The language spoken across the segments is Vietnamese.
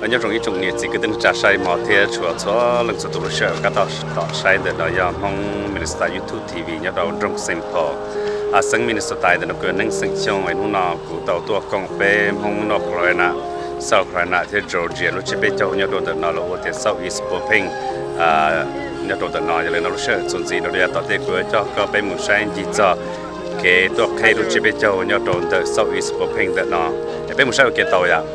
nhớ trong ý chung nhiệt chỉ cái tin trả sai mà thế chùa cho lần sau tụi sẽ các tao sai để nói rằng mong minister YouTube TV nhớ đầu trong simple sáng minister tại để nó cứ nâng sinh trong ấy nó cũng tàu tua công bé mong nó rồi nè sau rồi nè thế Georgia lúc chỉ biết cho nhớ đầu nó là thế sau East Poping nhớ đầu nó cho nên nó sẽ chuẩn gì nó để tao thế cứ cho có bé muốn sai gì cho cáiตัวใครรู้จะไปเจ้าเนี่ยโดนเดอร์เซาท์อีสต์โปรเพงเดอร์เนาะแต่เป็นมุสลิมเกี่ยวตัวอย่าง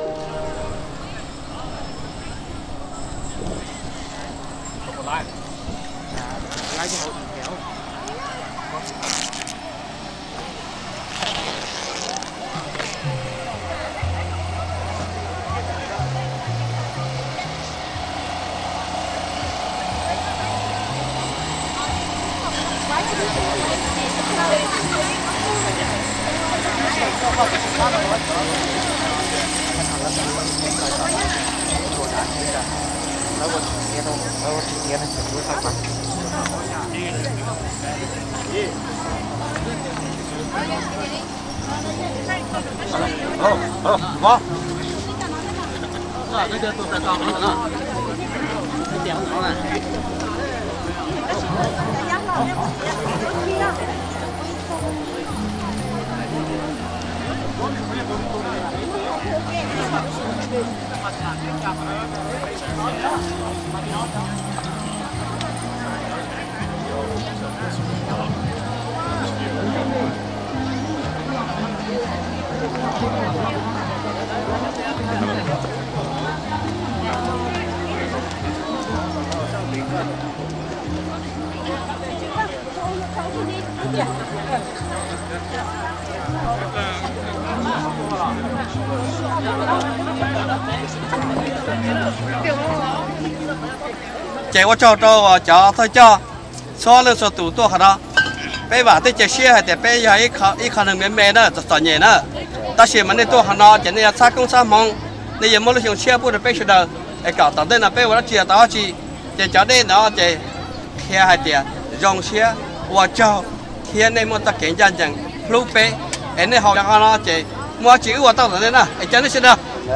chạy qua cho thôi cho xóa lên số tủตัวเขาไปว่าที่จะเชื่อแต่ไปยังอีกคนหนึ่งแม่ๆนะจะสอนเนี่ยนะแต่เชื่อมันในตัวเขาจะเนี่ยซักกงซักมองในยังไม่รู้เชื่อพูดไปเชื่อไอ้เก่าตอนนั้นไปว่าเชื่อต่อจีจะได้เนาะจะแค่ให้เดียยองเชื่อว่าเจ้าเทียนในมันตะเกียงจันจังพลุไปไอ้ในห้องเขาเนาะจะมัวจื้อว่าตั้งแต่นั้นนะไอ้จันนี่ใช่ไหม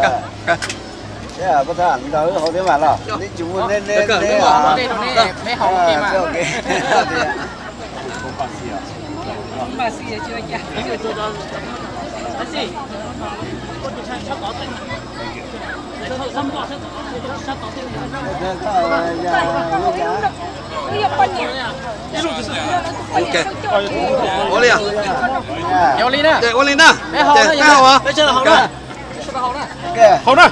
不是，你到后天晚了，你就那啊， 没好的嘛。 把事业做一下，做到，阿是，我哋出搞定， 我俩， 有理呢？ 对，我俩呢？ 没好呢， 太好啊， 没吃的好呢，吃的好呢， 好呢。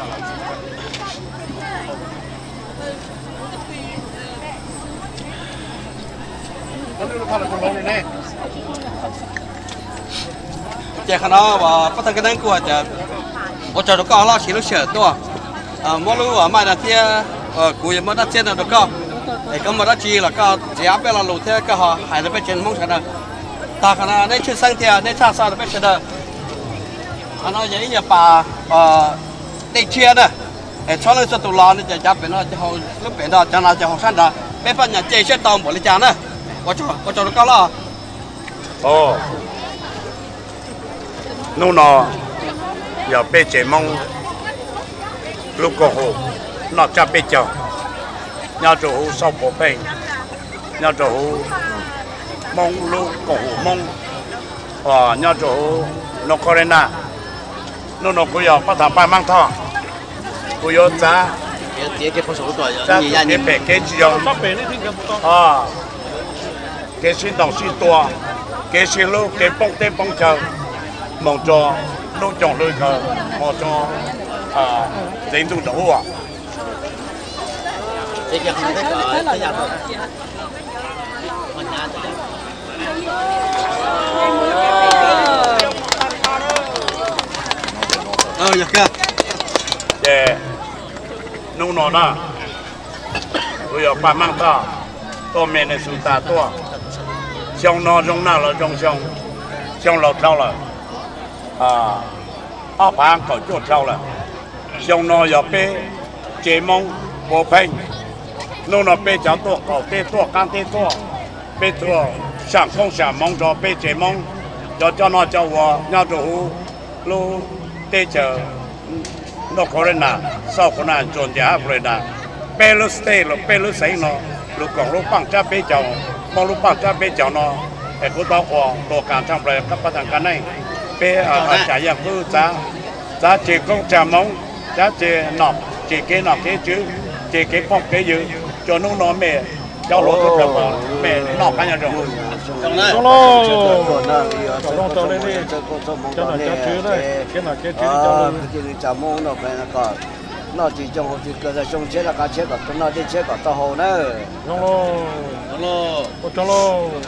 这可能我不太可能过的，我找到高老师都写多，莫路我买那些古也没那些那都高，哎，咁没得知了高，只要别了路些个哈，还是被钱蒙上的，大可能那去生天那差啥都被吃的，那人也把那些呢，哎，穿了这都拉那就加本了就好，那本了将来就好上的，别把人这些当我的讲呢，我找到高了。 哦。นู่นเนาะอย่าไปเจมองลูกโกหกนอกจากไปเจาะย่าจะหูสอบปเป็นย่าจะหูมองลูกโกหกมองย่าจะหูนกคอเรน่านู่นกูอยากมาทำไปมั่งท่อกูอยากจ้า这不熟多， จ้าเก็บเป็ดเก็บจีนเก็บชิ้นดอกชิ้นตัวเก็บชิ้นลูกเก็บป้องเต้ป้องเจ้าmong cho lúc chọn lối khờ mong cho dân chúng đủ à 这个那个这样的， dạ kia để nung nó na bây giờ ba mang ta to mẹ này sụt ta to trong nó trong nào là trong lọt theo là áp hàng cầu chuột theo là trong nó giờ pe chế mong bộ phanh nung nó pe cháu to cầu tê to can tê to pe to sáng không sáng mong cho pe chế mong cho nó cho vào nhau chủ lu tê chờ nó có lên là sau có là chọn giá rồi là bé lúc stay lúc bé lúc xây nó lúc còn lúc bằng cha bé cháu mong lúc bằng cha bé cháu nóแต่กูต้องขอตัวการทำอะไรกับประธานกันให้เป็นจ่ายอย่างคือจะเจกงจะมองจะเจนอกเจเกนอกเกจื้อเจเกปอกเกยืจนนู้นนอนเมย์เจ้ารถกระบะเมย์นอกกันอย่างเดียวตรงนั้นตรงนี้เจ้าหน้าที่จื้อเลยจะมองนอกไปนะก็นอกที่จงที่เกิดช่วงเช้าการเช้ากับตรงนั้นที่เช้ากับตะโหนนะจงโล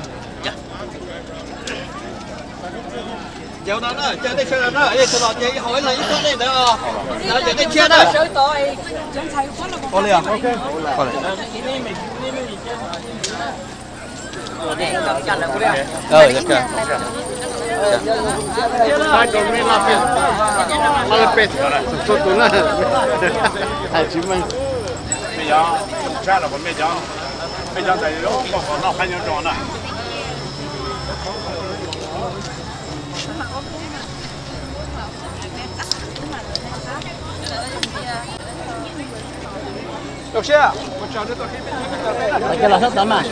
Chào đó đó, chơi đây chơi đó, đây chơi đó chơi hỏi là ít đây nữa, là chơi đây chơi đó. Có liền, ok. Có liền. Rồi, được chưa? Hai con mình làm pet, sốt tuna. Hai chú mình. Bây giờ, cha là con bây giờ tại lúc còn nó hay nhau tròn này. Được chưa? Cái là hết tấm à?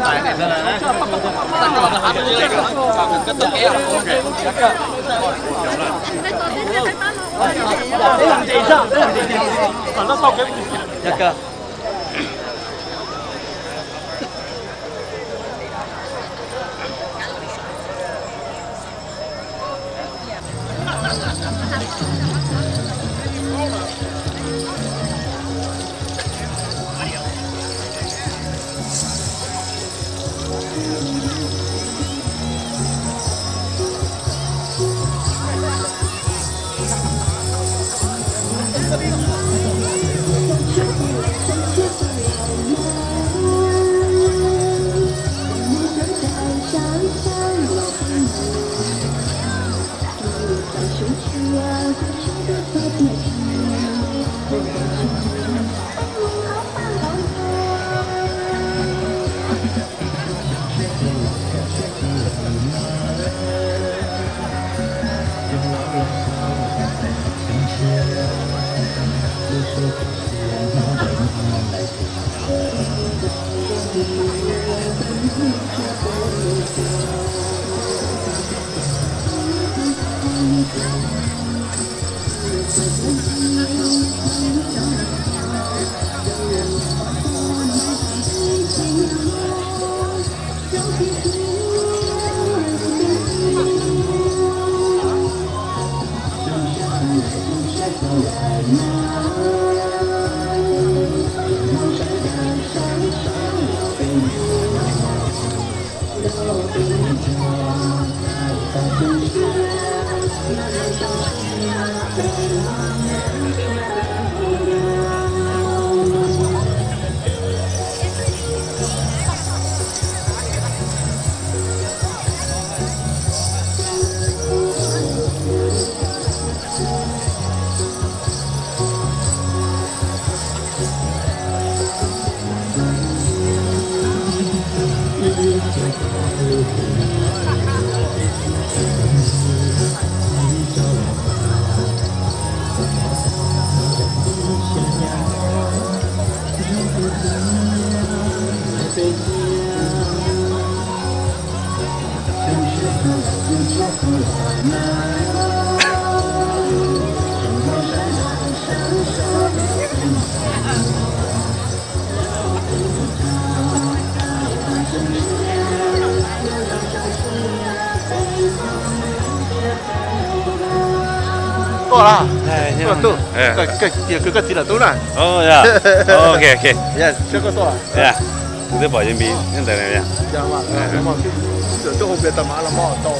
cái gì là tốt này? Oh yeah. Ok ok. Yes, chưa có tốt. Yeah. Tôi bỏ trên bí, hiện tại này nha. Dạ mà, tôi không biết tầm là mỏ to.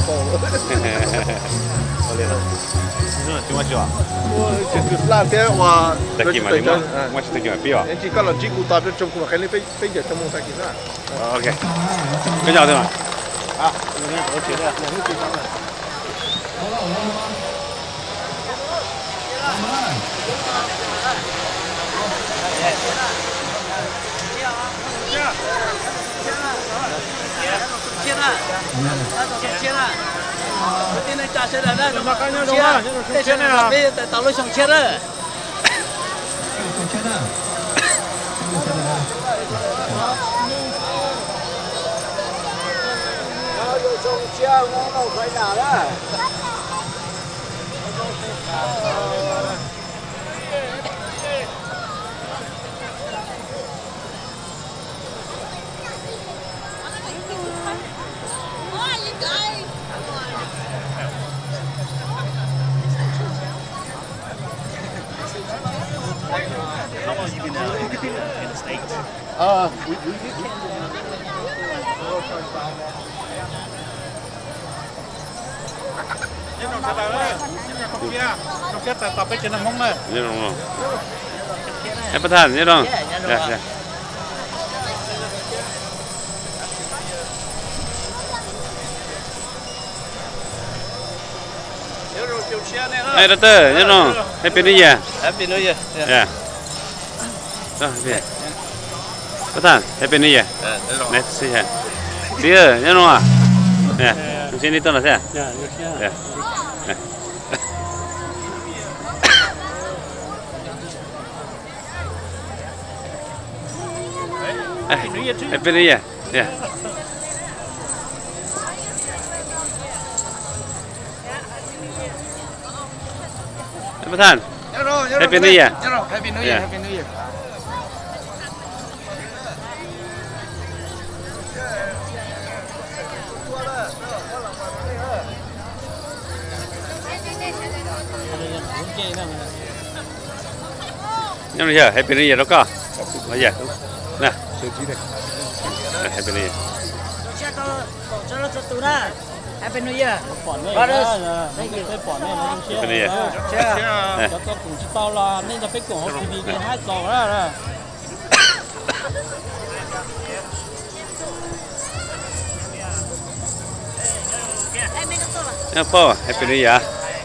Chúng ta chưa? Chỉ làm thế và. Tại vì mà mình muốn chỉ cái bí à? Em chỉ có là chỉ cụ tập cho chúng cái này phải giờ trong một thời gian. Ok. Cái nào thế mà? À, mình nghe có chuyện này, mình nghe chuyện này. Tao lôi xong chết rồi. Trong chia ngon đâu phải nào đó. Như rồi. Em bắt thành như rồi. Dạ. Đây đó như rồi. Happy New Year. Happy New Year. Dạ. Rồi, về. Bắt thành Happy New Year. Này, xin chào. Dear, như rồi. Dạ. Xin đi tôi là sao? Dạ. Dạ. Happy New Year. Yeah. Bất Thành. Happy New Year. Happy New Year. Happy New Year. Nhưng mà giờ Happy New Year đó có. Bây giờ. Nè. Happy New Year. Happy New Year. Thank you. Happy New Year. Cho tôi cũng chỉ bao là nên là phải cùng học TV cái hai trò đó. Apa? Happy New Year.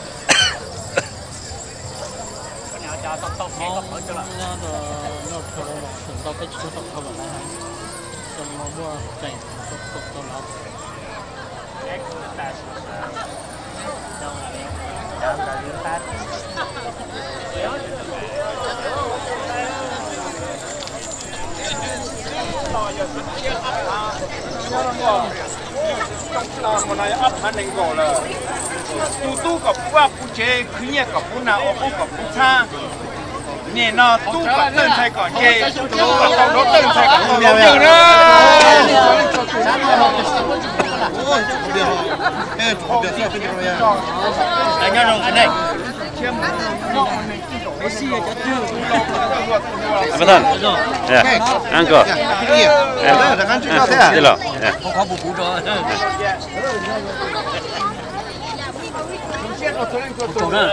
Một này ấp anh đánh gỗ là tu gặp qua phụ chế cứ nhẹ gặp phụ nào ô gặp phụ cha nè nó tu gặp tên thay còn chế tu gặp trong đó tên thay còn nhiều nhiều đó anh nhớ cái này Bất Thành. Dạ. Ăn cỏ. Đi rồi. Không có bù rồi. Chỗ đó.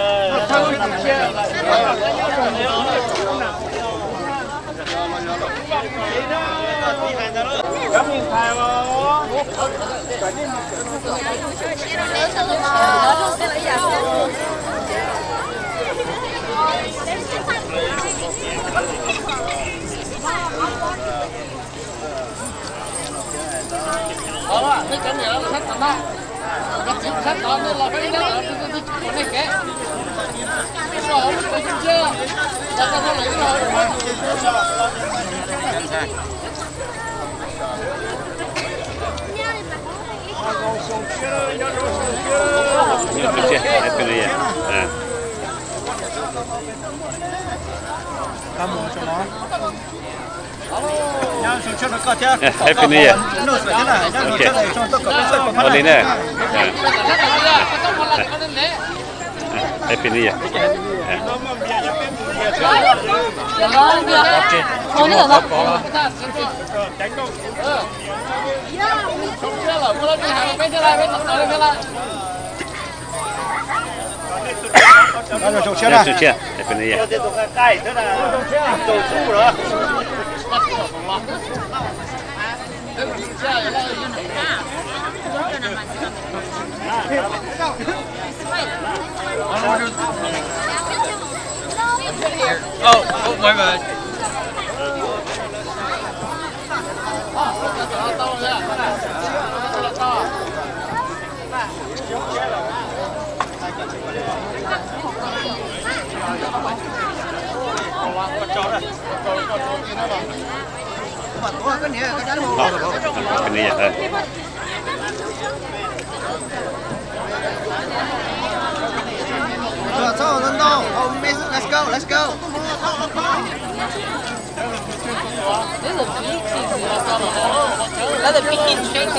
Mấy cái này là khách thằng đó. Khách đó nên là phải đó là cái này kệ. Rồi, phải chưa? Đã có lấy rồi. Happy New Year. Cảm ơn cho nó. Happy New Year. Ở đây nè. Happy New Year. Happy New Year. Oh, my bad. cái này vậy. Let's go, let's go. Another picking shake.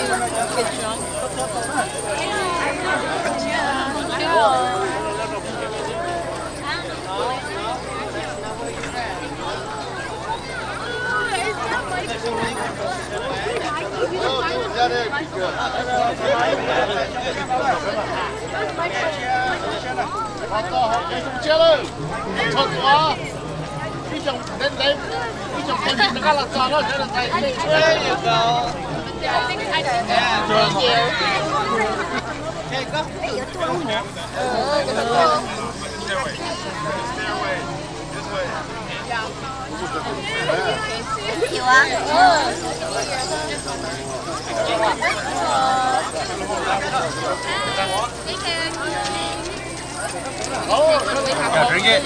Chưa rồi, chọn quá. Đi chồng đến đấy, đi chồng thêm nó là cho nó sẽ là thầy. Nhiều á. Drink it.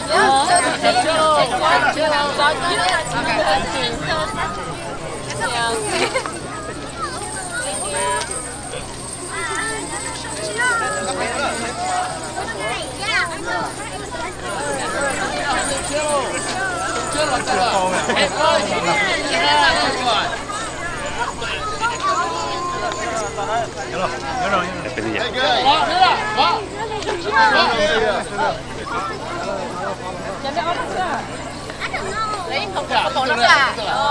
Cái này vậy. Lấy không có bộ lắm là.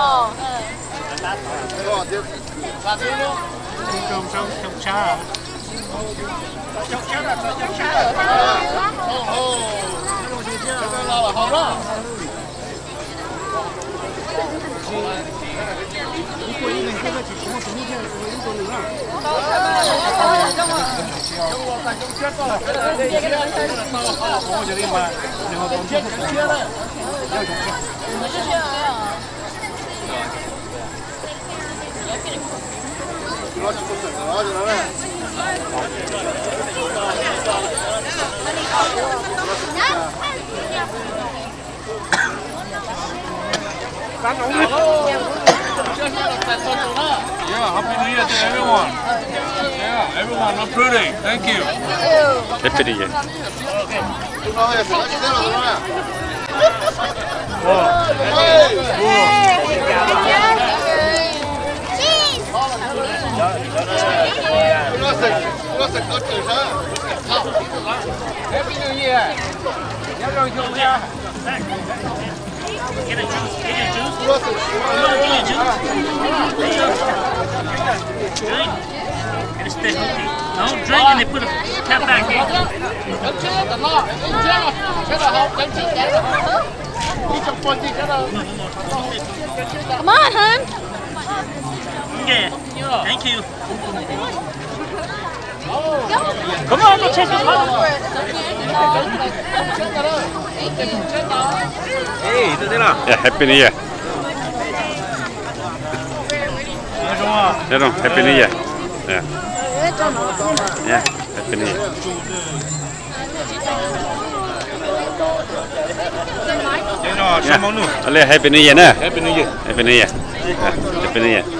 Yeah, happy New Year to everyone. Yeah, everyone, I'm pretty. Thank you. Cái này vậy. Happy New Year. Nhớ rồi chung nha. Get a juice. Get your juice. You want to get your juice? Drink. And stay healthy. Don't drink and they put a tap back in. Đánh chết là lo. Đánh chết. Cái là học. Đánh chết. Đi trong quân đi cái là. Come on, hon. Yeah. Thank you. Come on, go chase the ball. Hey, thế nào? Yeah, Happy New Year. Thế nào? Happy New Year. Yeah. Yeah, Happy New Year. Yeah. Happy New Year nè. Happy New Year. Happy New Year. Happy New Year.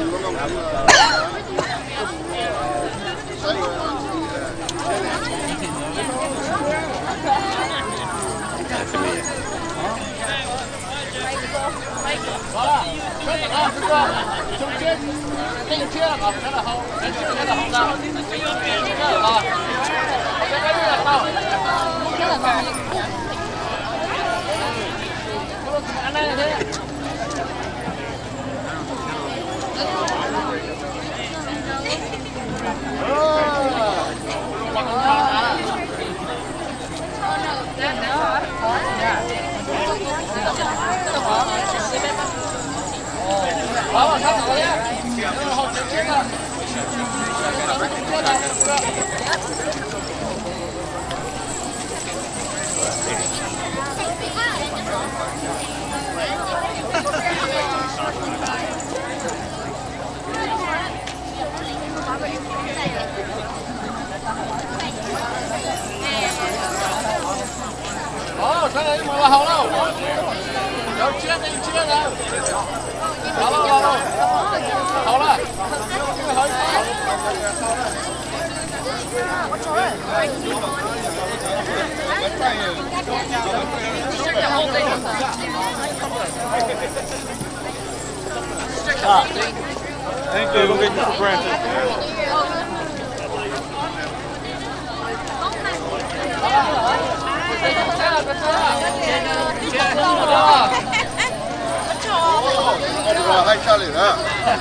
Chung chết. Tinh chết là học cái là học. Đánh chết cái là học ra. Cái là cái là sao? Cái là sao? Anh đây là thế. Đó, sao rồi nhá. Học chết rồi. Đó, cái này mà là hậu đâu. Đâu chết đi, chết đâu. Thank you. Don't get you for granted. Hai cha liền á.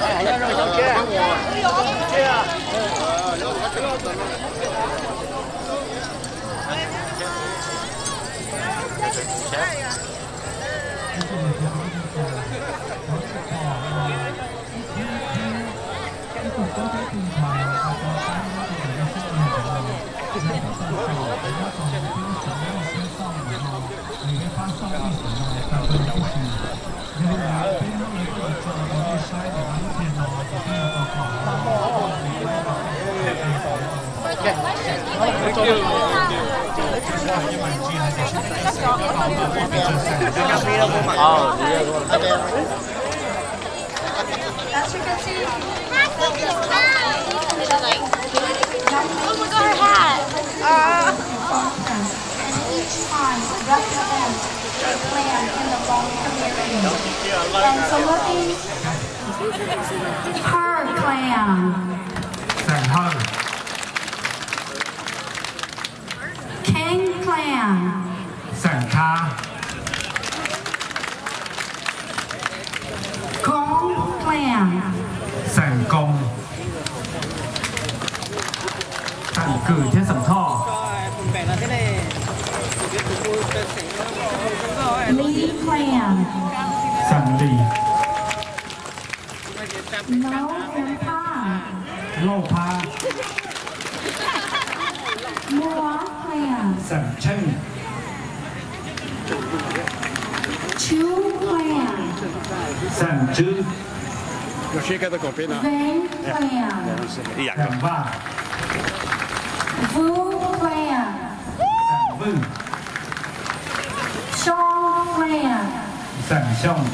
As you can see, oh my god, her hat! And each time represents a clan in the long community. And so looking, her clan. Sành Hơ, King clan. Sành Tha, Kong clan. Sành Công, Sành Cử Thế Sầm Tho, Lee clan. Sành Lì, No and Pa. Lô Pha, Mua clan. Sành Chân, Chu clan. Sành Chư, Vang clan. Sành Ba, Vu clan. Sành Vư, Chong clan. Sành Sông.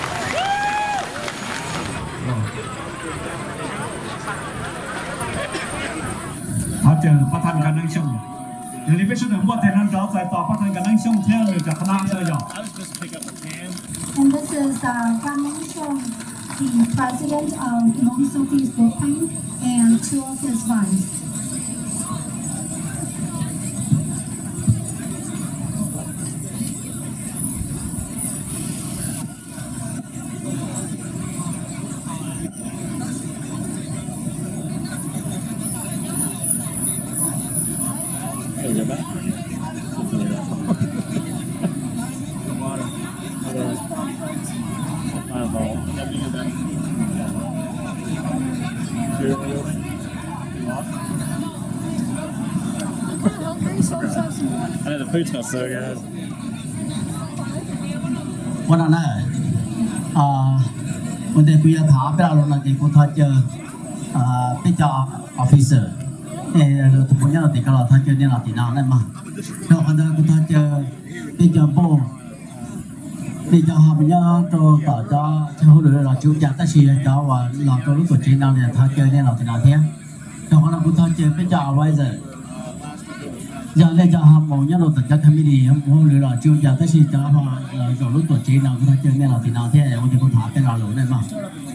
Họ chờ phát thanh cả năng sông. Những lý viết được một thể năng rõ giải tỏa phát thanh cả năng sông theo người cả khả năng chơi nhỏ. And this is Gan Mong Shong, the president of Long Southeast Footprint, and two of his wives. I know the food smells so good. วันนั้นวันเด็กคุยถามเราเราเด็กคนทัดเจอเป็นเจ้าออฟฟิเซอร์เราทุกคนเราเด็กเราทัดเจอเนี่ยเราตีน้ำได้มาเราคนเด็กคนทัดเจอเป็นเจ้าโบเป็นเจ้าหาเป็นเจ้าตัวต่อเจ้าเจ้าหรือเราจูจ่าตั้งชื่อเจ้าว่าเราตัวรู้ตัวจริงเราเนี่ยทัดเจอเนี่ยเราตีน้ำเทียเราคนเด็กคนทัดเจอเป็นเจ้าไว้เจอgiờ đây cho họ mong nhớ đầu tất cả tham đi hôm lừa là chưa giờ tới khi cho họ là rồi lúc tuổi trẻ nào cũng thấy chơi nên là thì nào thế này thì con thả cái nào lỗi này mà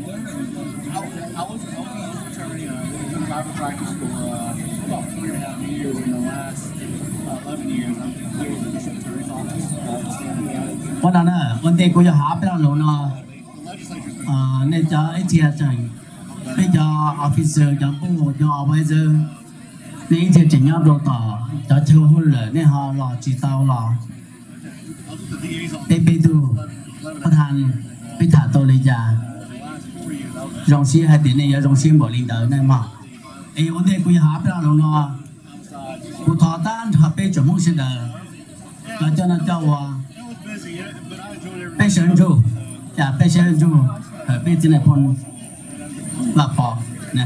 วันนั้นวันเด็กกูจะหาไปแล้วหนูเนาะnên cho ấy chia chẳng bây giờ officer cho bố cho advisor nên chỉ chỉnh nhau đồ tỏ cho châu hôn lửa nên họ lò chỉ tao lò để bây giờ phát hành bị thả tôi lấy ra dòng xe hai tiếng này dòng xe bỏ linh tới này mà ấy vấn đề của họ bây giờ nó của thọ tan họ bây giờ muốn xin đời là cho nó cho bây giờ chú dạ bây giờ chú ở bây giờ này còn là bỏ nè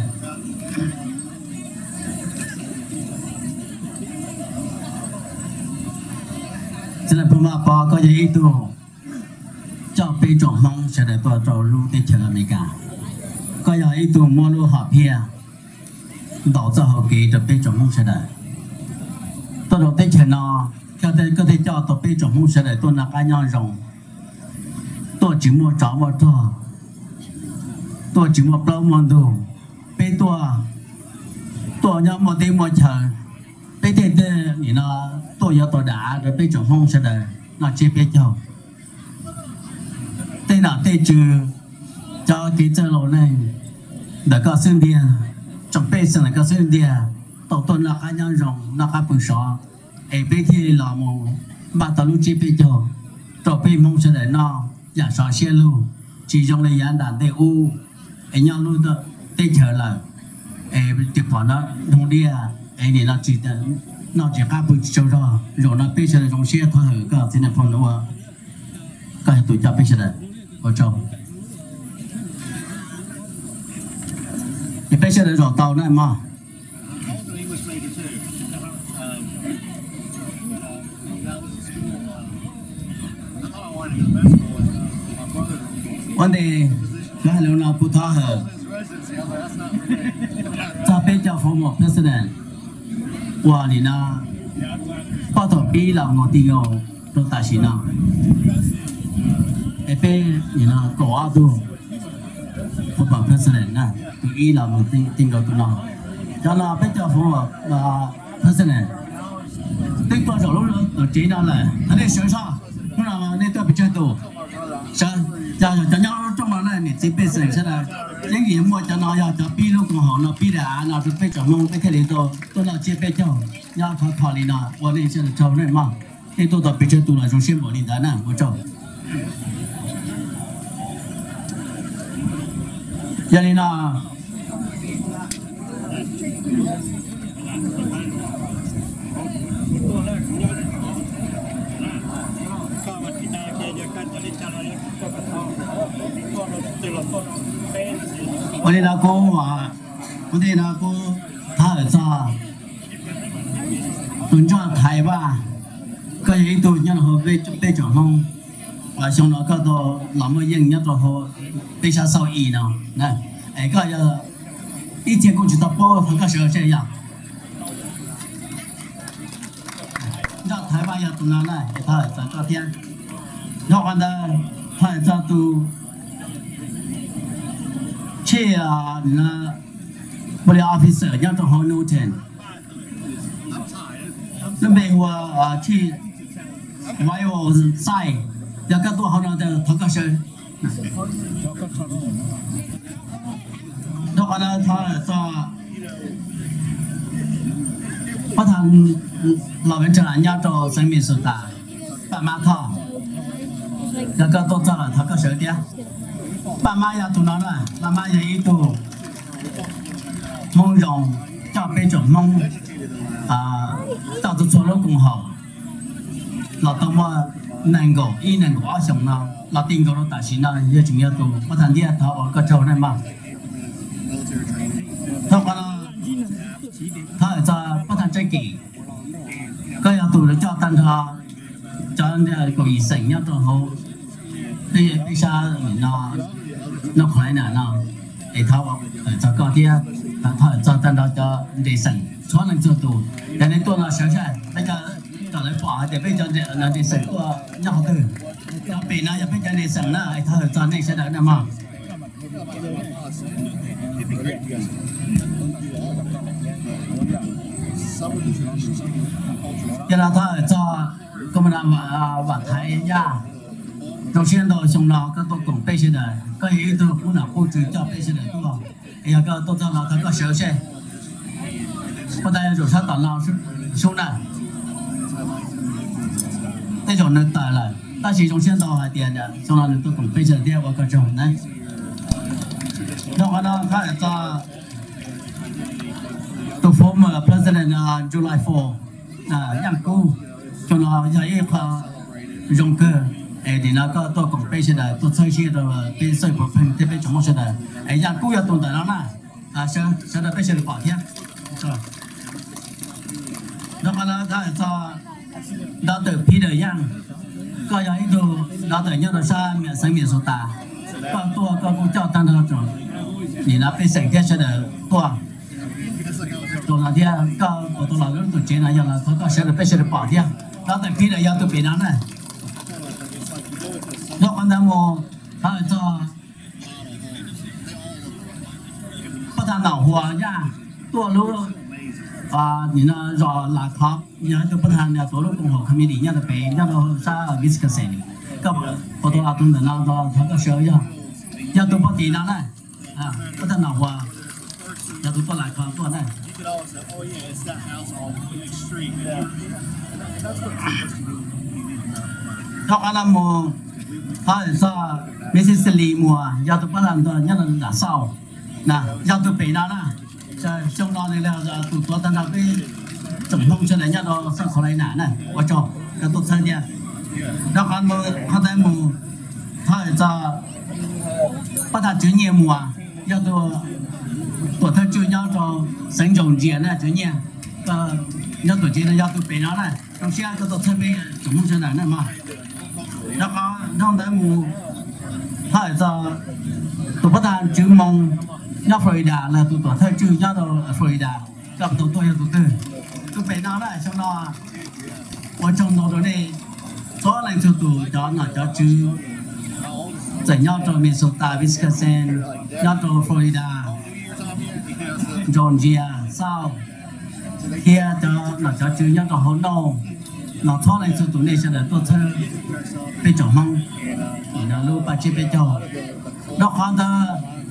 cho nên bùm bò có gì tu cho bây giờ mong sẽ để tôi trâu lưu để chờ mình cả có gì tu mua lưu hộp here đổ cho họ kỹ cho bây giờ mong sẽ để tôi đầu tiên chờ nó có thể cho tôi bây giờ mong sẽ để tôi là cái nhau rồng tôi chỉ mua chó một thôi ตัวจิมปลอมมันดูเป็นตัวยังมาเต็มมาเฉยเป็นเด็กนี่นะตัวยาตัวด่าเดี๋ยวไปจอดห้องเฉยน่าเจ็บไปเจ้าเต้นหน้าเต้นจือเจ้าที่เจอเราเนี่ยเด็กก็ซึ่งเดียจงเป็นสิ่งก็ซึ่งเดียตัวนักการยังรองนักการผู้สอนไอ้เป็นที่เรามองบ้านตะลุเจ็บไปเจ้าตัวเป็นมองเฉยน่าอยากสอนเชี่ยลูchỉ trong này ăn đàn tê u anh nhau luôn đó tê chờ là chụp vào nó không đi à anh này nó chỉ cá bự châu rồi nó bây giờ trong xe có hở cả thế này phong nữa cái tuổi cha bây giờ này ở trong thì bây giờ rồi tàu này mà vấn đề là lúc nào cũng tháo hở cho bên cho former president và thì na bắt đầu bị làm một điều rồi tại sao nào em bên thì na có đâu former president na tụi ý làm một tình cầu tụi nó cho là bên cho former president tính qua rồi lúc đó chỉ là anh ấy sửa sao lúc nào nên tôi bị chơi tù sao cho nhau trong đó này chỉ biết rằng sẽ là những gì mà cho nó cho pi lúc còn họ nó pi đã nó phải cho mong cái này tôi là chỉ biết cho nhau thọ đi nào và nên sẽ là cho này mà cái tôi tập bị chơi tụ là trong xem bộ đi đó nè của cháu cho nên là vấn đề là cô thà ở xa tuần cho Thái ba cái gì tôi nhận họ về chọn không và xong đó có tôi làm một những nhất là họ bây giờ sau ý nào này cái giờ ít tiền cũng chỉ tập bao thằng cái sự sẽ vậy cho Thái ba giờ tuần nào này thà ở xa cho tiền cho anh ta thà ở xa tu chế là bồi officer nhớ trong hồ nô tiền lúc bây giờ chế vay hồ sai giờ các tổ họ nói từ thằng cái sự đó là thằng sao bắt thằng老人家nhớ trong sinh命sự ta bạn mà thọ giờ các tổ cho là thằng cái sự kia bà mai ya tụi nó là bà mai ya ít tụ mong rồng cho bây giờ mong tạo tụi số nó cũng hậu là tao mà nàng gỗ y nàng gỗ sống nào là tiền gỗ nó tại sao nào giờ chúng ta tụ bắt thành đi thọ ở cái chỗ này mà thọ cái thọ cho bắt thành trái kỳ cái ya tụ nó cho tan thọ cho anh có ý sinh nhá tụi hậu bây giờ nó khỏi nào để thao cho con kia thao cho tan đó cho để sẵn cho nên cho tù để nên tôi là sợ sai bây giờ cho lại bỏ để bây giờ để sẵn của nhau từ cho bị nó bây giờ để sẵn là thao cho nên sẽ đỡ nằm mà cho là thao cho công an và thái gia trong xuyên đồ xong nào các tôi cũng bây giờ này cái gì tôi cũng là cô chú cho bây giờ này tôi bảo bây giờ các tôi cho nó có sửa xe có đây rồi sao tao nào xuống này đây rồi nó tài lại ta chỉ trong xuyên đồ hay tiền đấy xong nào tôi cũng bây giờ đeo vào cái chỗ này nó cái cho the former president July 4 yang cô cho nó dạy dùng cơ thì nó có tôi cũng bây giờ là tôi chơi chơi rồi bây giờ một phần thì bây giờ một giờ là yang cô tồn tại nó nè sau đó bây giờ bỏ thiệt rồi nó là cho đó từ Peter Yang có những cái đó từ nhau là sao miền sáng miền sô ta có tôi cũng cho tăng hơn rồi thì nó bây giờ cái sẽ được tôi là đi có tôi là lúc tôi chơi này là tôi có sẽ được bây giờ bỏ thiệt đó từ Peter Yang từ Việt Nam này nó còn đang ngồi cho bắt thằng nào hòa nha tua lúa nhìn nó rõ là khó nhớ cho bắt thằng nhà tổ lúc cùng họ không đi nhớ được bé nhớ nó xa ở Wisconsin cấp có tôi làm tuần nào đó thằng có sợi nhớ tôi bắt tí nào này bắt thằng nào hòa nhớ tôi có lại khó tua này học anh làm mùa thôi sao Mississippi mùa giao tụ bắt làm thôi nhất là đã sau nè giao tụ bị nào nè trong đó này là tụ tôi tan đầu cái tổng thông cho này nhất đó sang khỏi này nè qua cho cái tốt hơn nha đó anh mùa họ thấy mùa thôi sao bắt đầu chữ nhiều mùa giao tụ tuổi thơ chưa nhau cho sinh trồng diện này chữ nhiều nhau tuổi chỉ là giao tụ bị nào này trong xe cái tốt hơn cái tổng thông cho này này mà đó có trong đấy mùa thôi giờ tụi bắt đầu chữ mông nhóc Florida là tụi thơ chữ nhóc Florida gặp tụi tôi là tụi tụi bé nào đấy trong đó ở trong đó này số lần cho tụi đó là cho chữ giải nhóc cho Minnesota, Wisconsin, nhóc cho Florida, Georgia, South kia là cho chữ nhóc cho Honolulu nó thoát lên cho tụi này sẽ là tụi thơ bây giờ mong nó lưu bà chị bây giờ đó khoan ta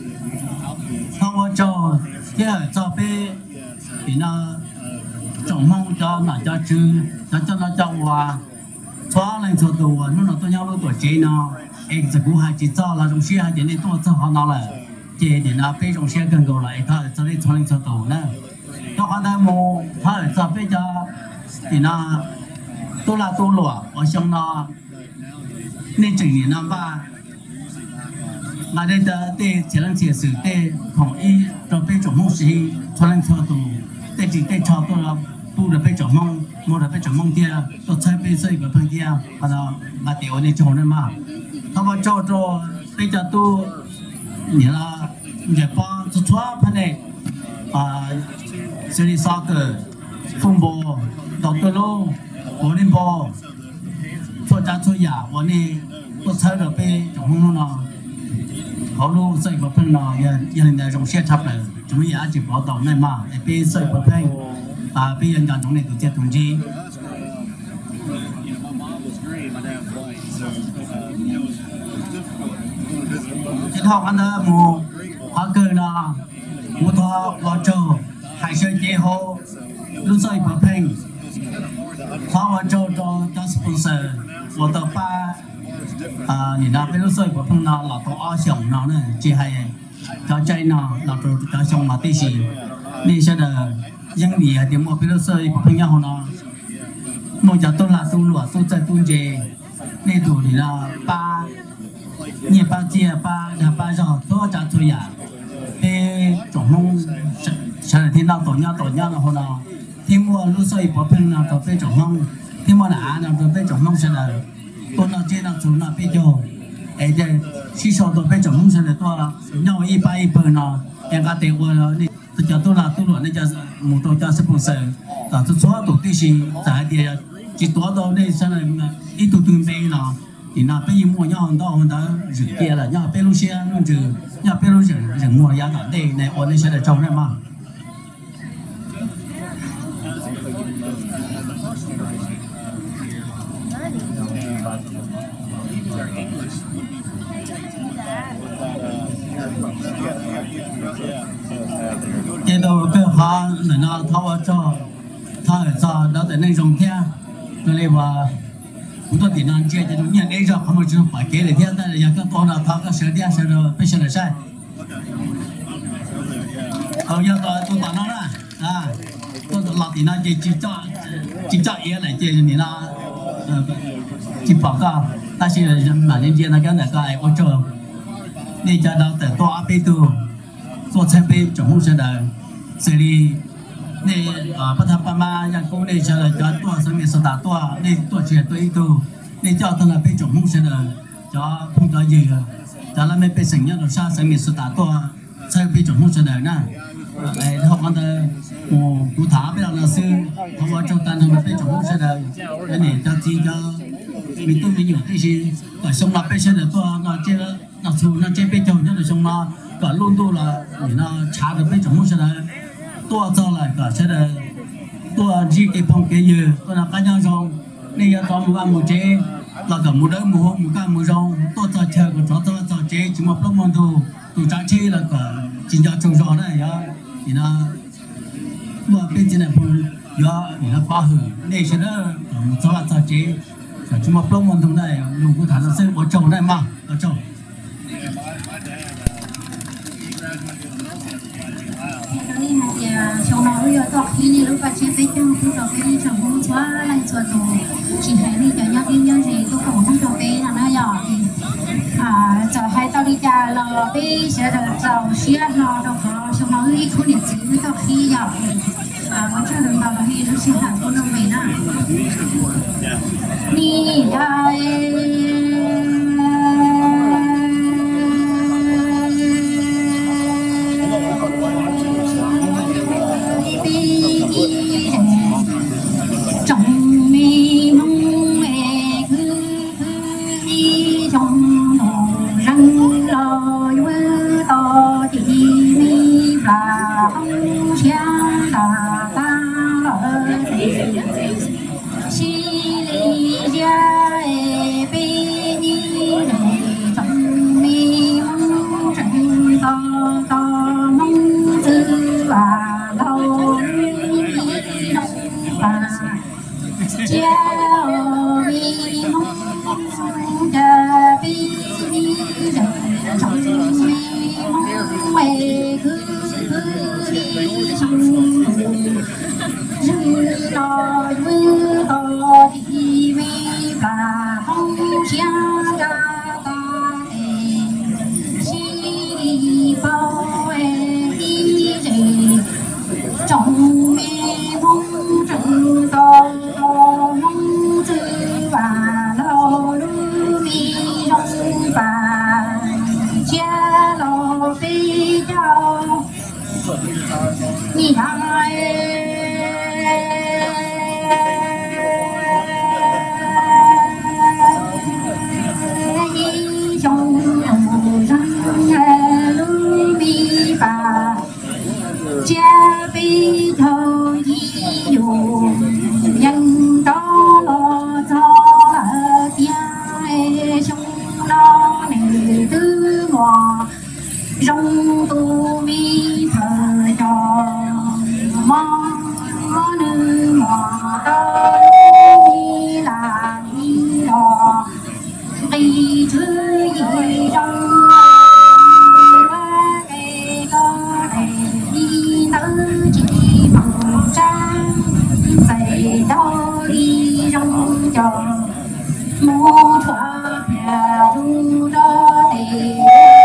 không cho kia cho bé thì nó trồng mong cho nó cho chữ cho nó cho hòa thoát lên cho tụi nó tôi nhau lúc tuổi chị nó em sẽ cũng hai chị cho là trong xe hai chị này tôi cho họ nó là chị thì nó bé trong xe gần gọi lại thôi cho nên thoát lên cho tụi nữa đó khoan ta mua thôi cho bây giờ thì nó tôi là tôi lụa ở trong nó nên chừng年năm ba mà đây là để chỉ làm chia sẻ để thống ý cho bây giờ mong gì cho nên cho tôi để chỉ để cho tôi là tôi là bây giờ mong mua là bây giờ mong kia tôi chơi bây giờ cái phần kia và nó mà điều này cho nên mà thằng mà cho bây giờ tôi như là để bao cho xóa phần này xử lý soccer phong ball đầu tư lô volleyball cho cha cho nhàวันนี้ก็ใช้เราไปจงห้องนอนเขาลูกใส่กระเป๋านอนยังในโรงเรียนทับเลยจุดนี้อาจจะบอกต่อไม่มากไปใส่กระเป๋าไปยังการตรงนี้ตัวเจ้าตรงนี้ที่ทอกันเถอะหมูฮักเกอร์นะหมูทอรอโจหายเชื้อเจ้าลูกใส่กระเป๋าเขาว่าโจสปอนเซอร์我的爸你那边都是我碰到老头阿雄那呢，只还交ใจ呢，老头交雄嘛对是，那些的英语啊，点我边都是我朋友呢，我家都拉都落都在东街，那度你那爸，你爸姐爸那爸上多家做呀，被总统前两天到多年的话呢，听我路上我朋友都被总统。thì mà đã làm được bây giờ mong sẽ là tôi nói trên là chúng là bây giờ ấy để khi sau tôi bây giờ mong sẽ là tôi nhau y ba y bờ nó em có thể qua nó đi tôi cho tôi là tôi nói cho một tôi cho sponsor và tôi số tổ chức gì tại thì chỉ tổ đó đây sẽ là ít tổ chức bên nó thì nó bây giờ mua nhau hơn đó rửa kia là nhau bên lúc xe nó rửa nhau bên lúc rửa mua giá cả đây này ở đây sẽ là trong này mà cái đầu cái hoa là nó tháo cho đó để nên dùng theo cho nên là chúng tôi thì nên chơi cho chúng nhận đấy rồi không phải chúng phải kế để theo但是要跟多了他个蛇店蛇的被蛇的晒要tôi bảo nó là tôi老thì nó chỉ cho ý này chơi thì nó chỉ bảo cáo但是马年间那个那个我做那家到的多阿贝多做菜贝总共是的这里那不他爸妈让工那些的叫多上面是打多那多钱多一多那叫他那贝总共是的叫碰到一个叫他们被生养的啥上面是打多菜贝总共是的那哎他讲的我古塔贝老师他说就单他们贝总共是的那你叫几个mình tôi mình hiểu cái gì ở sông là bây giờ là tôi nó chơi nó xuống nó chơi bây giờ nó là sông nó cả luôn tôi là nó trả được mấy trăm mốt sẽ là tôi cho lại cả sẽ là tôi chỉ cái phong cái gì tôi là cá nhân xong nên cho một ăn một chế là cả một đứa một cá một rau tôi cho chơi còn cho chế chỉ một lúc món tôi trả chế là cả chỉ cho trồng rau này ya thì nó mà bên trên này cũng ya thì nó phá hư nên sẽ là một số cho chế chỉ một lúc món này lúc cũng thằng nó sẽ ở trồng này mà ở trồng trong đó bây giờ tôi khi đi lúc bắt chế trong tôi cho cái trong không xóa lại cho tôi chỉ hay đi cho nhau kinh doanh gì tôi cũng không cho cái là nó nhỏ thì cho hai tao đi cha là bây giờ là giàu xía nó đâu có trong đó đi không được gì với tao khi nhỏ có cho nên bảo là khi nó sẽ hàng con đông mình à đi đây trong mi mong mẹ cứ đi trong hồ răng lo với to thì mi là không sáng là ta ở xí lý gia bên đi trong mi mong răng to mong tư và lâu Chào mi mong chờ bi trong mi mong mẹ cứ đi trong rừng đò mưa to thì mi và không xa ra ta đi bao đi gì trong mi mong rừng đò mong tư và lâu mi rong và cha lo bi châu ni hai trong răng lu mi và cha bi thâu di dùng nhân đó lo cho là tia trong đó này tư ngọ rong tu mi thờ trò mong nữ ngọ đó đi là đi đò đi thứ gì trong cái có thể đi tới chỉ bằng trang giày đâu đi trong tròn mua thoa nhà ru đó thì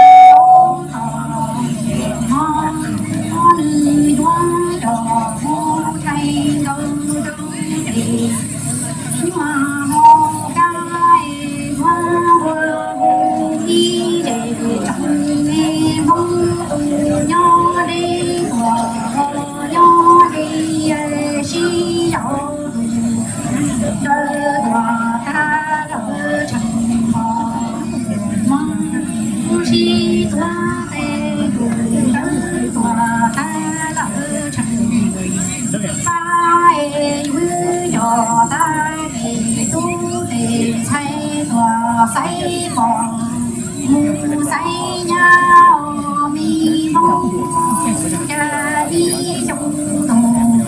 mong nữ đoá đò mua thay đâu đâu thì mà mong cái hoa hoa đi để trong nghe mong tu nhỏ đi nhỏ đi xí dạo đỡ hòa ta đỡ chẳng mò mong xí toa tê đỡ hòa ta đỡ chẳng ai với nhỏ ta thì tu thì say tòa say mòn mu say nhau mi mong cha đi trong tù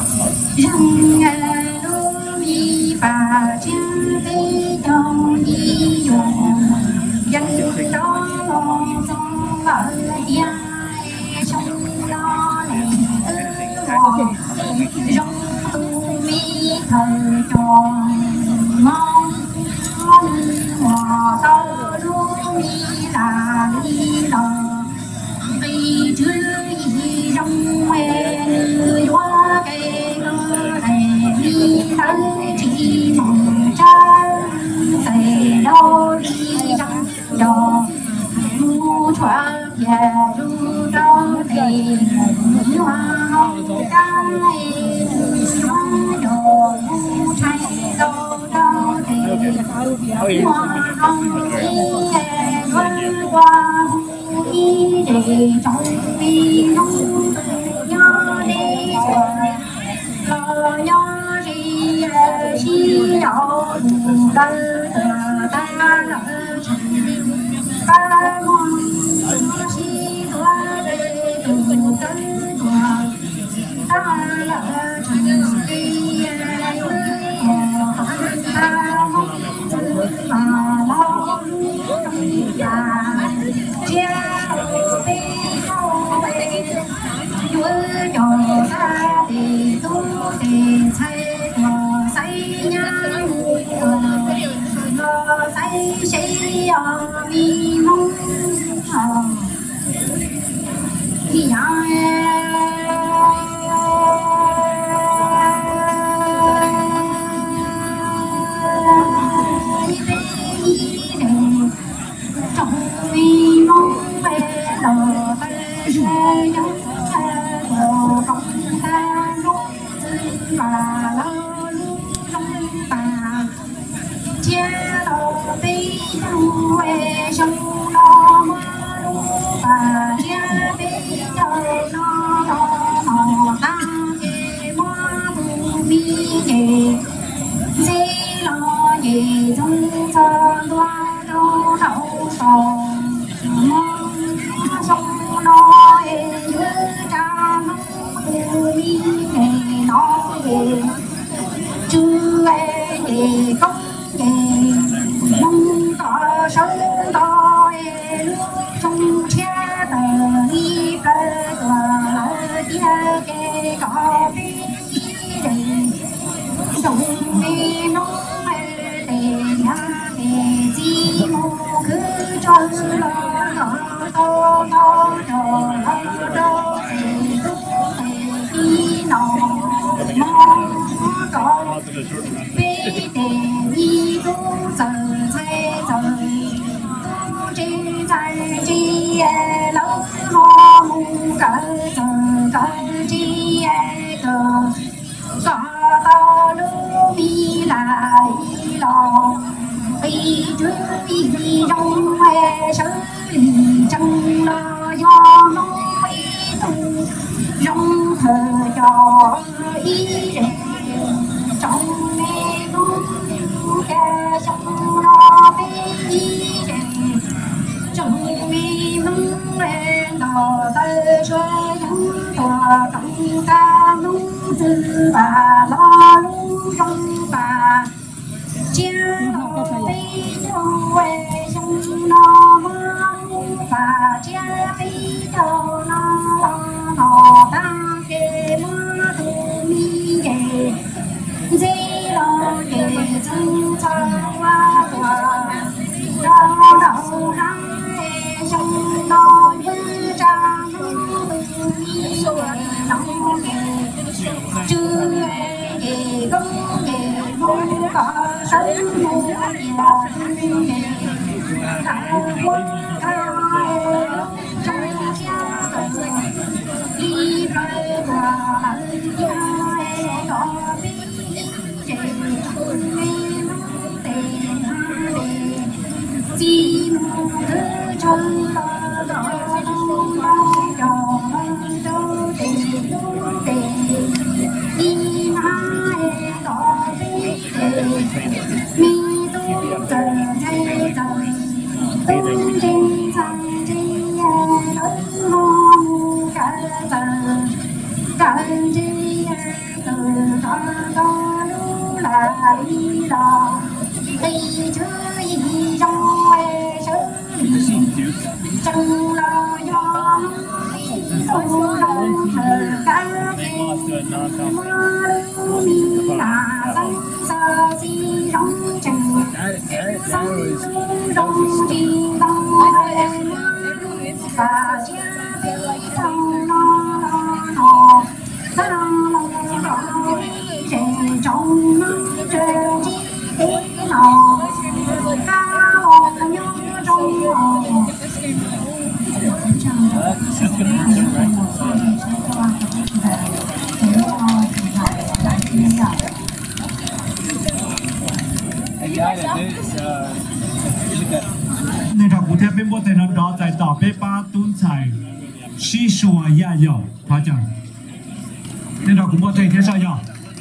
răng lu mi bà cha bê trong đi dùng dân đó lo trong ở nhà trong lo này rong tu mi thời tròn mong hòa tao lu mi là đi lò vì chưa gì trong mẹ người hoa cây ngơ này đi tới chỉ mong cha thầy đâu đi trong đò mua choa và ru đâu thì hoa hồng cái hoa đồ mua thay đâu đâu thì hoa hồng đi qua đi để trong mi nông nhớ đi lo nhớ đi chi nhỏ ta ta ta mong chi toa để tu ta ta là chân đi ta mong mà lo nhà ในทางกรุงเทพเป็นบทแต่นั้นรอใจต่อเป้ป้าตุ้นชัย西说也要，他讲，那到古莫对天上要，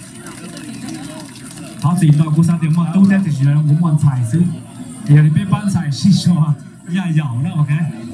好自己到古啥地方都在这些人古莫菜是，有的被搬菜西说也要那 OK。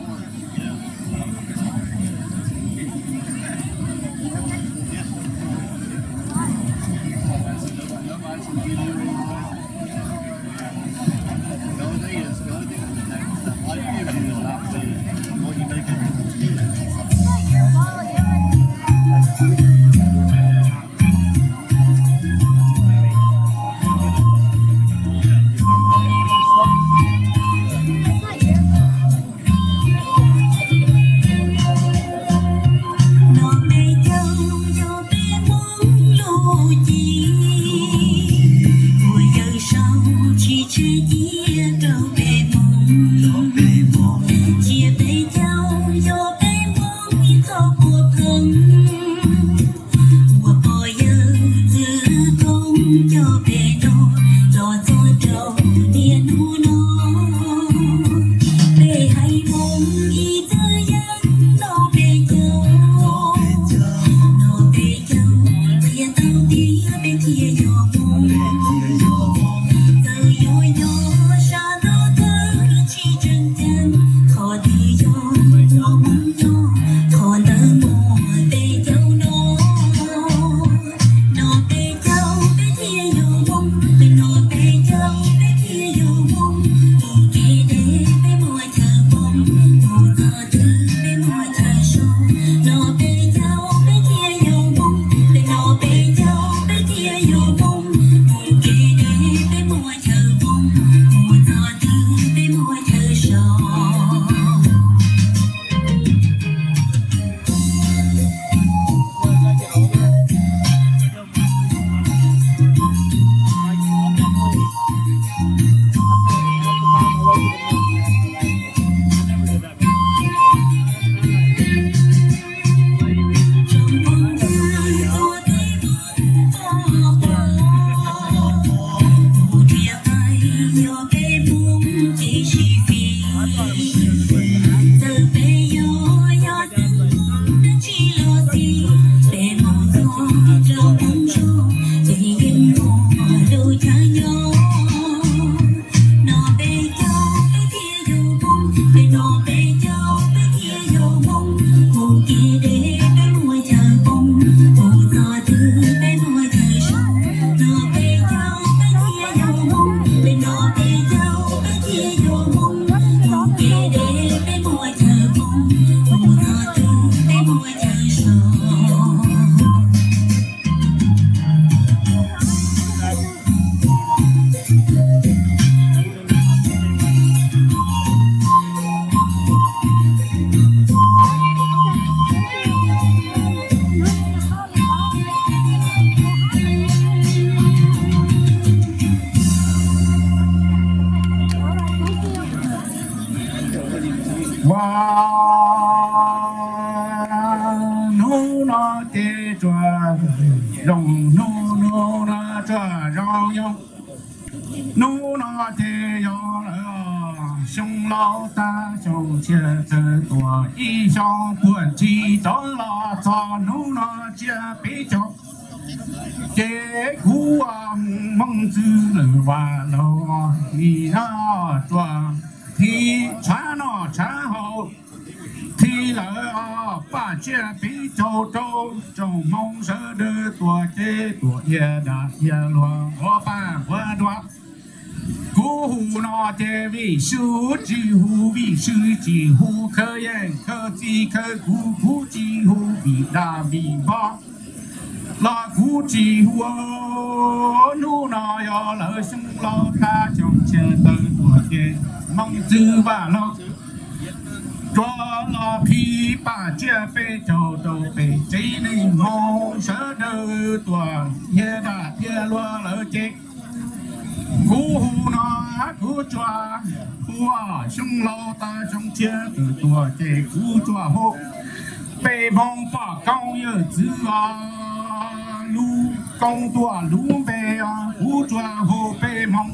数几乎比数几乎可言可知可估估几乎比大比八，那估几乎努那要老兄老大将前的多天梦之晚了，抓了琵琶接杯酒都被这里梦舍得多，也大也落了结。 姑父那姑抓，哇，兄老大兄姐的多这姑抓后，北方把高有子啊，路高多路北啊，姑抓后北方，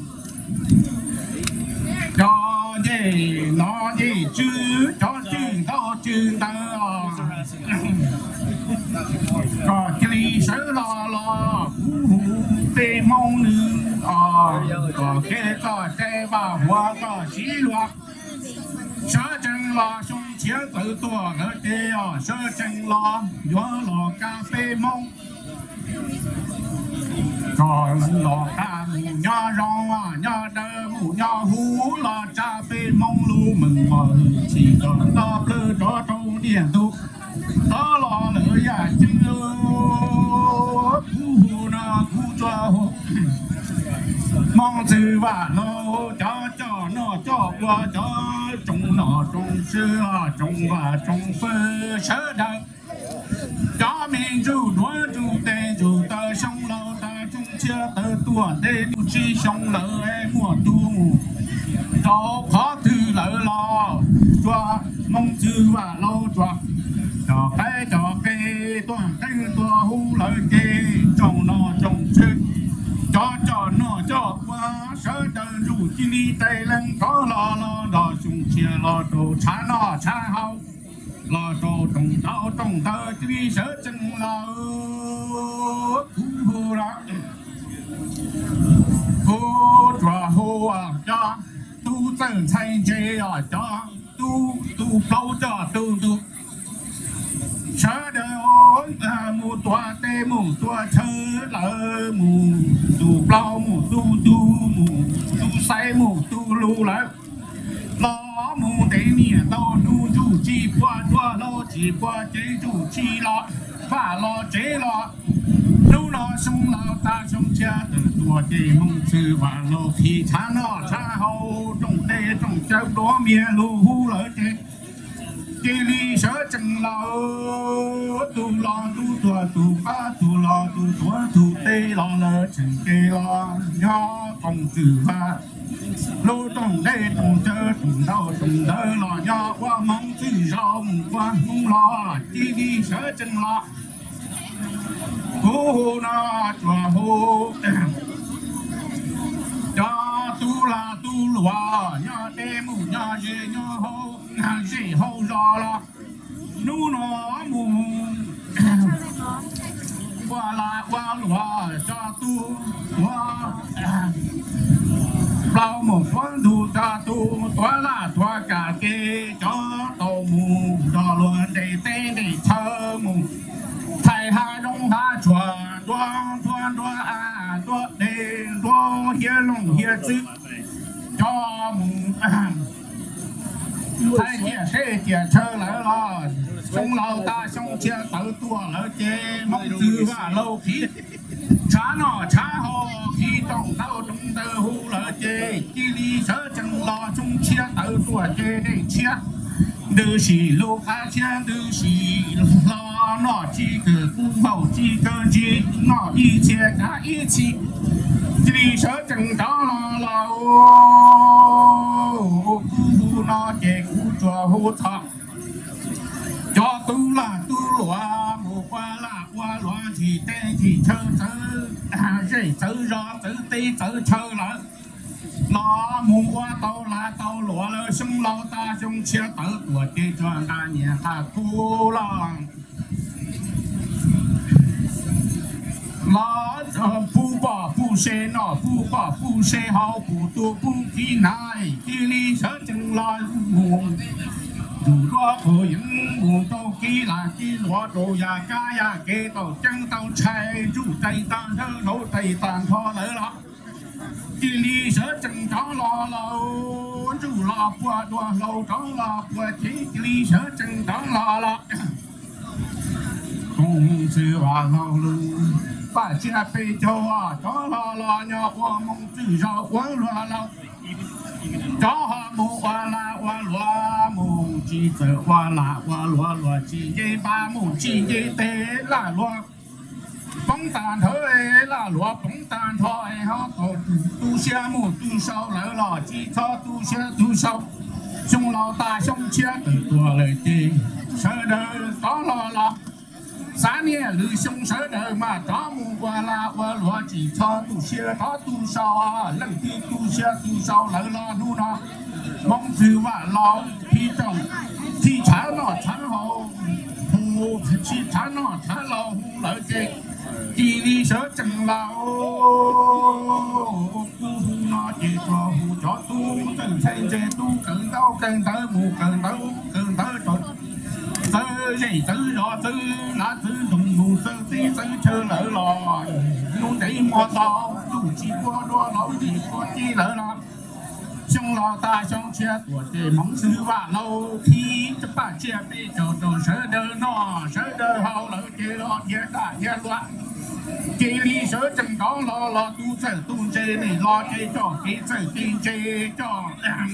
那你知道知道知道啊。 có chỉ sợ lo tê mong nữ có cái có cái bà hoa có xí loa sợ chân lo sung chia tự tua ở tê sợ chân lo gió lo cà phê mong có lo ta nhỏ rong nhỏ đơ mù nhỏ hú lo cà phê mong lu mừng mờ chỉ có lo lơ đó trâu điện tu đó lo lỡ ya chân lơ hú na hú cho mong chữ và nó cho nó cho qua cho trong nó trong xưa trong và trong phơi sớ đời cho mình dù đuối dù tê dù tơ sông lâu ta chung chưa tơ tua tê dù chi sông lỡ em mùa tu cho khó thư lỡ lo cho mong chữ và lâu cho cái toàn cái tua hú lỡ kê trong nó trong chữ cho nó cho qua sớ đời dù chi đi tây lên có lo đò sung chia lo đồ cha nó cha hậu lo đồ trong tơ chi đi sớ chân lo hú ra hú cho hú cho tu chân thay chế cho tu lâu cho tu sớ đời ôi mù tua tê mù tua chơ lỡ mù tu lâu mù tu say mù tu lu lỡ lo mù tê nia to nu chu chi qua tua lo chi qua chế chu chi lo và lo chế lo nu lo sung lo ta sung cha từ tua chế mong sư và lo thì cha nó cha hậu trong tê trong châu đó mía lu hu lỡ chế chỉ lý sở chân lo tu lo tu tua tu ba tu lo tu tua tu tê lo lỡ chân tê lo nhỏ công tử ba lô trong đây trong chợ trong đâu trong đỡ lo nhỏ qua mong chữ rau qua mong lo chỉ lý sở chân lo hô na chua hô cho tu la tu lúa nhỏ tê mù nhỏ dê nhỏ hô dê hô rò lo nu nó mù qua la qua lúa cho tu qua bao một con tu cho tu toa la toa cả kê cho tàu mù cho luôn để tê để thơ mù thầy hai đông hai chùa đoan đoa để đoa hiến lòng hiến chữ cho mù thầy kia sẽ kia chơi lại lo sông lâu ta sông chia tự tua lỡ chê mong chữ và lâu khí cha nó cha hồ khi trong tao trong tơ hu lỡ chê chi lý sở chân lo chung chia tự tua chê để chia đưa xì lô cá chia đưa xì lo nó chỉ cứ cũng bảo chỉ cơ chỉ nó y chia cả y chi chỉ lý sở chân đó lo nó chê cú cho hú thọ cho tu là tu lúa mùa qua là qua lúa thì tê thì chơ dây chơ gió chơ tê chơ chơ là nó mùa qua tàu là tàu lúa là sông lâu ta sông chia tớ của tê cho ta nhà ta cú là nó phu bỏ phu xe nó phu bỏ phu xe hậu phu tu phu kỳ này kỳ lý sở chân lo mùa dù có khổ những mùa tàu kỳ là kỳ lúa đồ già cá ya kê tàu chân tàu chạy dù tay tan thơ nấu tay tan thọ lỡ lọ kỳ lý sở chân đó lo lâu dù lo qua đua lâu đó lo qua chỉ kỳ lý sở chân đó lo cùng sư và lâu luôn phải chia bê cho đó lo nhỏ qua mong chữ rau quá lo lâu cho họ mù qua la mù chỉ sợ qua la lúa chỉ dây ba mù chỉ dây tê là lúa bóng tàn thở là lúa bóng tàn thôi họ tu xe mù tu sau lỡ lò chỉ cho tu xe tu sau sông lao ta sông chia từ tua lời chi sợ đời có lo sáng nay lư sông sợ đời mà có mù qua lúa chỉ cho tu xe có tu sau lần thứ tu xe tu sau lỡ lo nu nó mong chữ và lo khi trong khi trái nó trái hậu phù hù chỉ thả nó thả lâu hù lợi kê chỉ đi sợ chẳng lao hù nó chỉ cho hù cho tu cần xây chế tu cần tới mù cần tới rồi tới gì tới đó tới lá tới đồng mù tới tí tới chơi lỡ lò luôn để mò to dù chỉ có đó lỗi gì có chi lỡ lò trong lò ta trong chia của để mong sư và lâu khi chấp bà chia bị trò sợ đơ nó sợ đơ hậu lỡ chia lo chia ta chia loạn chỉ lý sợ chẳng có lo tu sở tu chê này lo chê cho cái sở kinh chê cho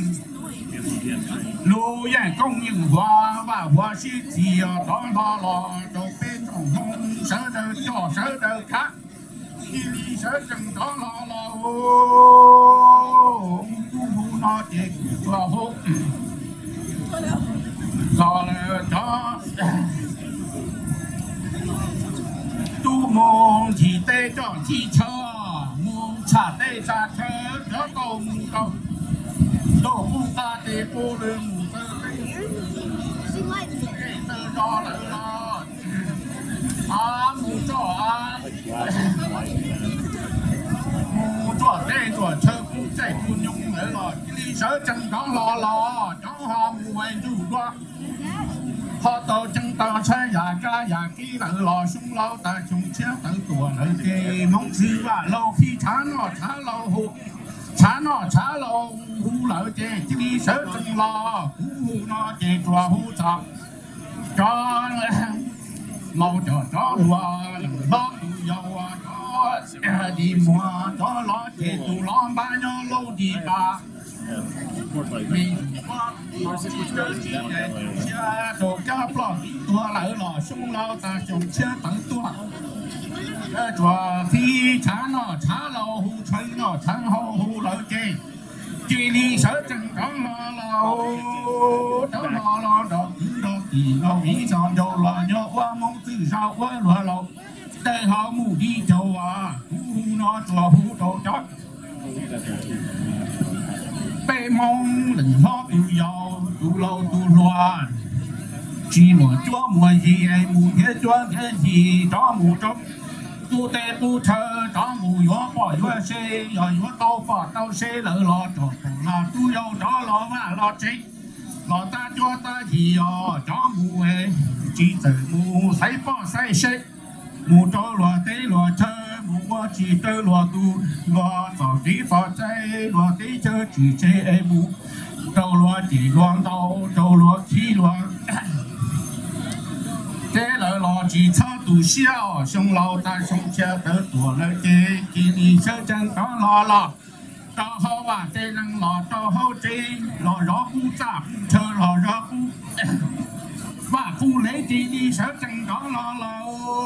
lô giải công những hoa và hoa sĩ thì đó lo cho bên trong hông sợ đơ cho sợ đơ khác chỉ lý sợ chẳng có lo nó chỉ là hốt lo là cho tu mong chỉ tê cho chỉ cho mong trả tê trả thơ cho cầu mong cầu đồ phu ta tê cô lương mù tơ tê cho lợi lo mù cho tê cho thơ phu chạy phu nhung lợi lo đi sở chân có lo cho họ mù hoài dù đoan họ tàu chân tàu xe già kỹ lợi lò sung lâu ta chung chế tự tùa lợi kê mong sư và lâu khi thả lâu hụt thả lâu hú lợi kê chứ đi sở chân lo hú nó chê chùa hú chọc cho lâu cho lùa lo tù dầu cho đi mùa cho lo chê tù lo ba nhó lâu đi ba mình đồ cá plot tua lại lò sung lao ta trồng chia tận tua chùa khi thả lâu hù chơi nó thắng hậu hù lợi kê chỉ đi sở chân có lo đó thì nó nghĩ sao đâu là nhớ qua mong từ sao qua lúa lâu đây họ mù đi châu hù nó chùa hù đồ chót bê mong lần ho tu giàu tu lâu tu loạn chỉ mùa chúa mùa gì mùa thế chúa thế gì đó mùa trống tu tê tu thơ đó mùa gió bỏ gió xe rồi gió tàu bỏ tàu xe lỡ lo trò là tu giàu đó lo mà lo chết lo ta cho ta gì đó mùa chỉ từ mùa thấy bỏ say xe mùa cho lo tế lo thơ mùa chỉ tơ lo tu lo tàu tí phò chạy lo tí chơi chỉ chơi mùa trâu lo chỉ loan tàu trâu lo chỉ loan thế lợi lo chỉ cho tu xiao sông lâu ta sông chia tới tuổi lợi chế chỉ đi chơi chân có lo tao hao và tê năng lo tao hao chế lo gió cú chạm chờ lo gió cú và khu lấy chỉ đi chơi chân có lo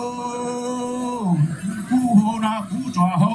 cú hồ na cú trò hậu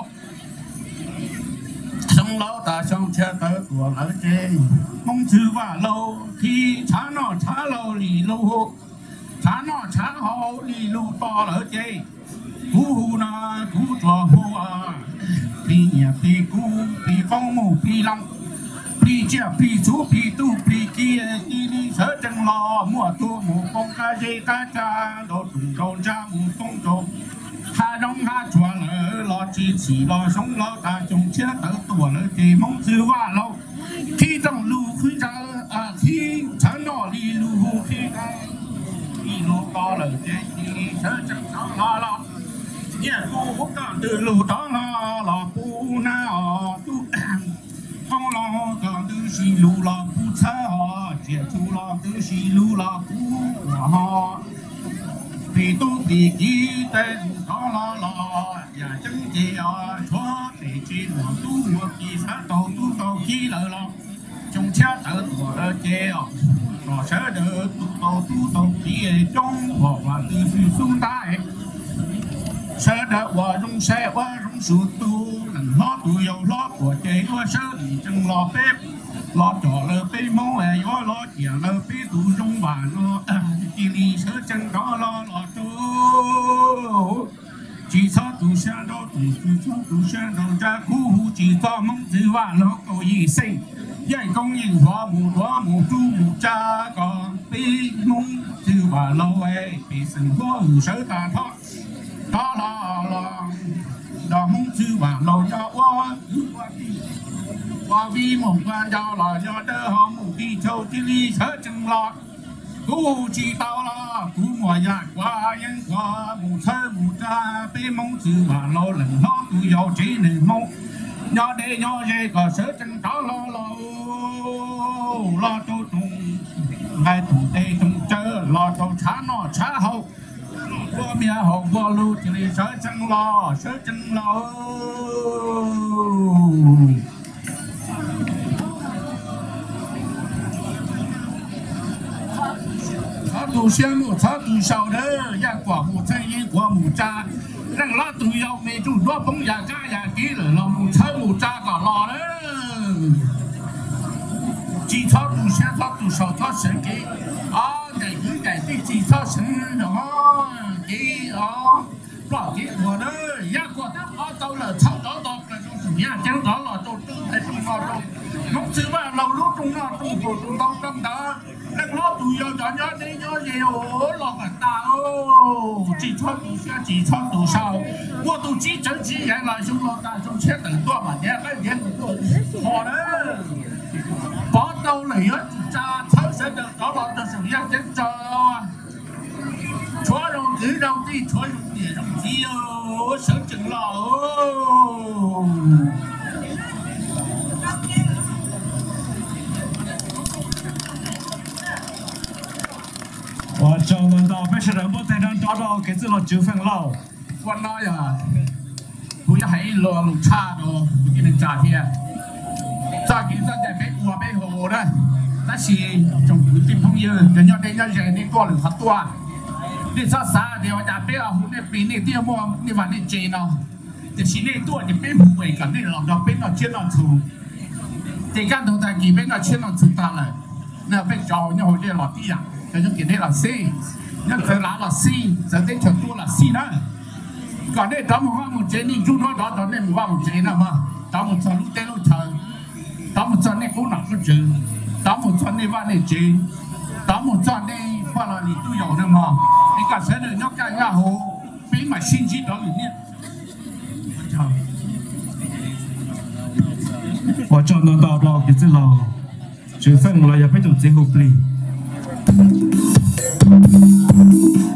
sông lâu ta sông chia tới tuổi lợi chế mong chữ và lâu khi thả lâu lì lâu hộ thả hậu đi lưu to lỡ chê cú hù na cú trò hù pi nhà pi cú pi phong mù pi long pi chia pi chú pi tu pi kia đi sở chân lo mua tu mù con cá dê cá cha đồ trùng đồ cha mù con trộm ha đông ha chùa lỡ lo chỉ lo sống lo ta trồng chia tới tuổi lỡ chê mong sư va lâu khi trong lưu khi cha khi thả nó đi lưu hù khi ta lúa to lời chế đi sớ chẳng có lo nhà cô hút còn từ lúa đó lo phu na tu không lo còn từ xì lúa lo phu cha chia chu lo từ xì lúa lo phu họ vì tu vì kỹ tên đó lo nhà chân chỉ cho để chỉ lo tu một kỳ sát tu kỹ lợi lo trong chết ở tuổi chế nó sẽ được tu tàu đi trong hoặc là từ phía xuống tay sẽ được vào trong xe qua trong sự tu lần lo tu dầu lo của chế nó sẽ đi chân lo phép lo trò lơ phê máu hè gió lo chè lơ phê tu trong bà nó chỉ đi sẽ chân đó lo tu chỉ cho tu xe đâu chỉ cho tu xe đâu ra khu chỉ cho mong chữ và nó có gì sinh因為供應火無火無豬無渣個悲夢，照話 và lâu ấy bị sự vô hữu sở ta thoát đó là đó mong chữ và lâu cho qua vì một quan giao là do đỡ họ một đi châu chỉ đi sở chân lọt cú chỉ tao là cú ngoài nhà qua yên qua mù sơ mù cha bị mong chữ và lâu lần nó cú giàu chỉ nên mong nhỏ để nhỏ dễ có sở chân đó lo cho tung ngay thủ tê tung chơ lo cho chá nó chá hậu qua mía hậu qua lưu chỉ đi sở chân lo tu xem một tháo tu sau đó, nhà quả một thay yên quả một cha, rằng lo tu yêu mẹ chủ đó bông nhà ca nhà kỹ rồi lo một thay một cha cả lo đó, chỉ tháo tu xem tháo tu sau tháo xem kỹ, ngày cứ ngày đi chỉ tháo xem đó, kỹ bỏ kỹ của đó, nhà quả đó tao là tháo đó là trong nhà chẳng đó là trong hay trong lo trong, lúc xưa mà lâu lúc trong nó trong tao trong đó. Đang lo tụi yêu cho nhớ đi nhớ gì lo cả ta chỉ thoát tụi xe chỉ thoát tụi sau qua tụi chỉ chân chỉ hiện lại chúng lo ta trong xe tự toa mà nhé cái gì họ đấy bỏ đâu lấy hết cha tháo sẽ được đó là cho sự yên chân cho chúa đâu cứ đâu đi chúa dùng tiền đồng chi sợ chừng lo 我找轮到不是人不在这找到给自己纠纷了，我那呀，不要还路差的，不给人诈骗，诈骗在背我背后的，但是从的朋友，人家你多了很多，你啥的我家背啊，你比你爹么，你话你钱呢，就是你多你背不会个，你老到背到钱到出，这干头在几边到钱到出大了，那被找你好这老弟呀。cho những kiện này là C, những cái lá là C, giờ đến trường tua là C đó. Còn đây đó một chế này chúng nó đó nên một chế nào mà, đó một số lúc tên lúc chờ, đó một số này cũng nằm có chữ, đó một số này van này chế, đó một số này qua là đi tu yếu nữa mà, cái cả sẽ được nhóc cái nhà hồ, bị mà xin chỉ đó liền. 我找能到到给这老，就分了也不就最后不离。